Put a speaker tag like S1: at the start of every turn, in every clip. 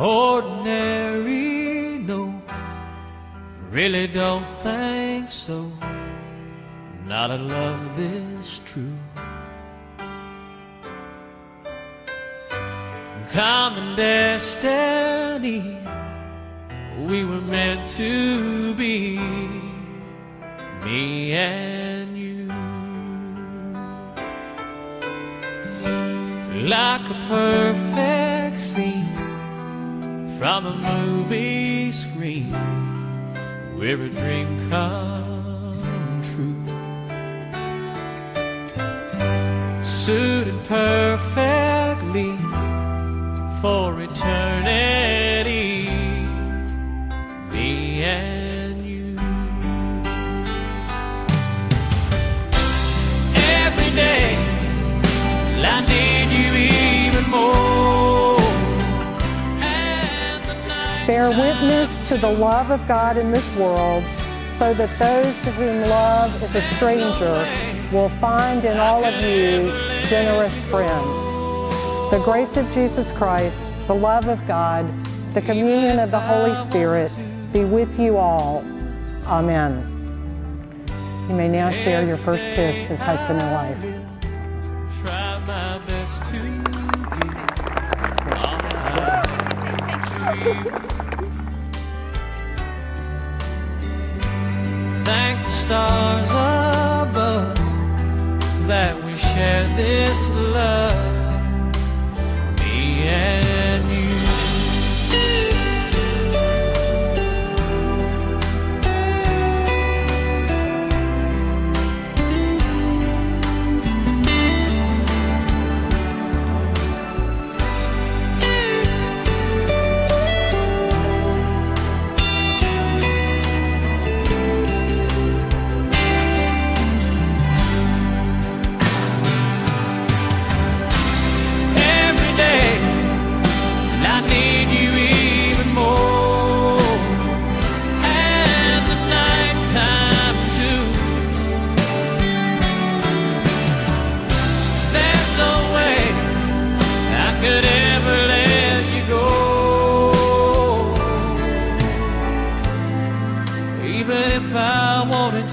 S1: Ordinary, no, really don't think so. Not a love this true. Common destiny, we were meant to be, me and you. Like a perfect scene from a movie screen, where a dream come true. Suited perfectly for eternity, me and you. Every day I need you even more.
S2: Bear witness to the love of God in this world, so that those to whom love is a stranger will find in all of you generous friends. The grace of Jesus Christ, the love of God, the communion of the Holy Spirit be with you all. Amen. You may now share your first kiss as husband and wife.
S1: Try my best to give. Thank the stars above that we share this love, me and you. Could ever let you go, even if I wanted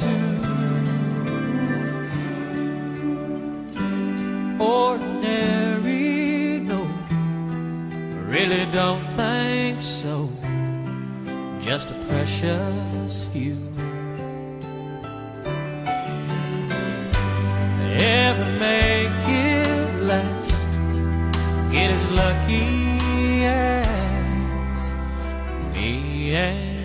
S1: to. Ordinary, no, really don't think so. Just a precious few. Ever make it last, get as lucky as me and